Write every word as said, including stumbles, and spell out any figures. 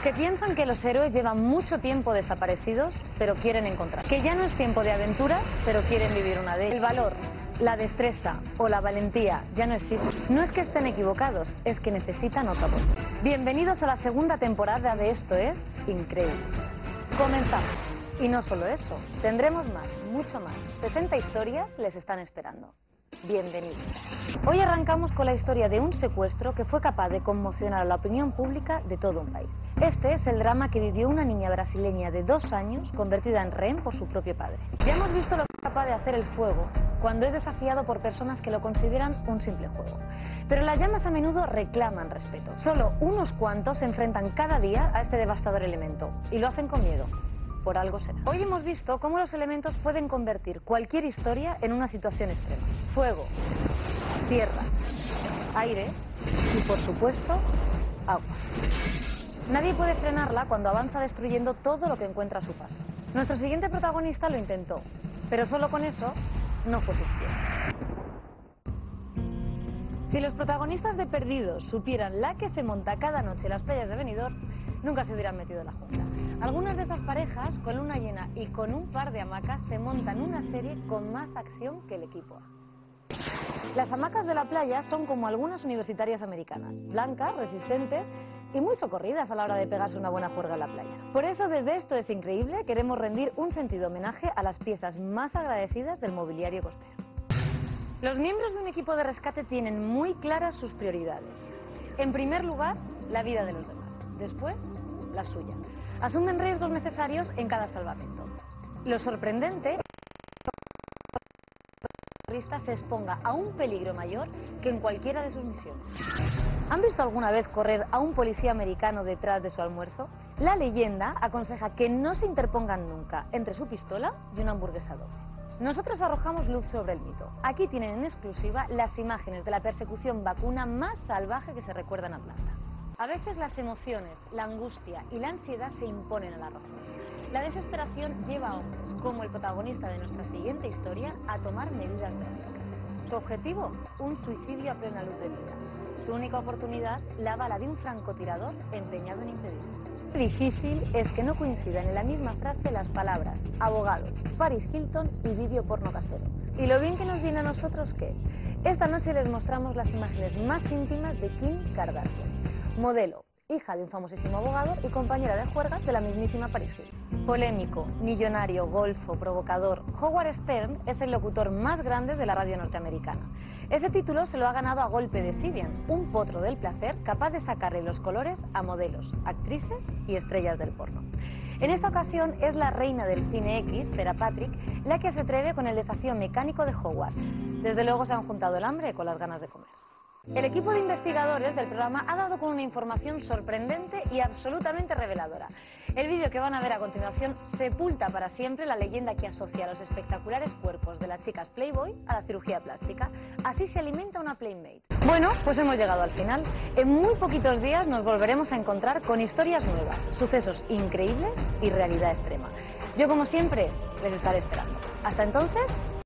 que piensan que los héroes llevan mucho tiempo desaparecidos, pero quieren encontrar. Que ya no es tiempo de aventuras, pero quieren vivir una de ellas. El valor, la destreza o la valentía ya no existen. No es que estén equivocados, es que necesitan otra voz. Bienvenidos a la segunda temporada de Esto es Increíble. Comenzamos. Y no solo eso, tendremos más, mucho más. sesenta historias les están esperando. Bienvenidos. Hoy arrancamos con la historia de un secuestro que fue capaz de conmocionar a la opinión pública de todo un país. Este es el drama que vivió una niña brasileña de dos años convertida en rehén por su propio padre. Ya hemos visto lo que es capaz de hacer el fuego cuando es desafiado por personas que lo consideran un simple juego. Pero las llamas a menudo reclaman respeto. Solo unos cuantos se enfrentan cada día a este devastador elemento y lo hacen con miedo. Por algo será. Hoy hemos visto cómo los elementos pueden convertir cualquier historia en una situación extrema. Fuego, tierra, aire y, por supuesto, agua. Nadie puede frenarla cuando avanza destruyendo todo lo que encuentra a su paso. Nuestro siguiente protagonista lo intentó, pero solo con eso no fue suficiente. Si los protagonistas de Perdidos supieran la que se monta cada noche en las playas de Benidorm, nunca se hubieran metido en la junta. Algunas de estas parejas, con luna llena y con un par de hamacas, se montan una serie con más acción que el equipo A. Las hamacas de la playa son como algunas universitarias americanas, blancas, resistentes y muy socorridas a la hora de pegarse una buena juerga en la playa. Por eso, desde Esto es Increíble, queremos rendir un sentido homenaje a las piezas más agradecidas del mobiliario costero. Los miembros de un equipo de rescate tienen muy claras sus prioridades. En primer lugar, la vida de los demás. Después, la suya. Asumen riesgos necesarios en cada salvamento. Lo sorprendente es que el terrorista se exponga a un peligro mayor que en cualquiera de sus misiones. ¿Han visto alguna vez correr a un policía americano detrás de su almuerzo? La leyenda aconseja que no se interpongan nunca entre su pistola y una hamburguesa doble. Nosotros arrojamos luz sobre el mito. Aquí tienen en exclusiva las imágenes de la persecución vacuna más salvaje que se recuerda en Atlanta. A veces las emociones, la angustia y la ansiedad se imponen a la razón. La desesperación lleva a hombres, como el protagonista de nuestra siguiente historia, a tomar medidas drásticas. Su objetivo, un suicidio a plena luz del día. Su única oportunidad, la bala de un francotirador empeñado en impedirlo. Lo difícil es que no coincidan en la misma frase las palabras abogado, Paris Hilton y vídeo porno casero. Y lo bien que nos viene a nosotros que esta noche les mostramos las imágenes más íntimas de Kim Kardashian, modelo, hija de un famosísimo abogado y compañera de juergas de la mismísima Paris Hilton. Polémico, millonario, golfo, provocador, Howard Stern es el locutor más grande de la radio norteamericana. Ese título se lo ha ganado a golpe de Sibian, un potro del placer capaz de sacarle los colores a modelos, actrices y estrellas del porno. En esta ocasión es la reina del cine X, Tera Patrick, la que se atreve con el desafío mecánico de Howard. Desde luego se han juntado el hambre con las ganas de comer. El equipo de investigadores del programa ha dado con una información sorprendente y absolutamente reveladora. El vídeo que van a ver a continuación sepulta para siempre la leyenda que asocia los espectaculares cuerpos de las chicas Playboy a la cirugía plástica. Así se alimenta una Playmate. Bueno, pues hemos llegado al final. En muy poquitos días nos volveremos a encontrar con historias nuevas, sucesos increíbles y realidad extrema. Yo, como siempre, les estaré esperando. Hasta entonces,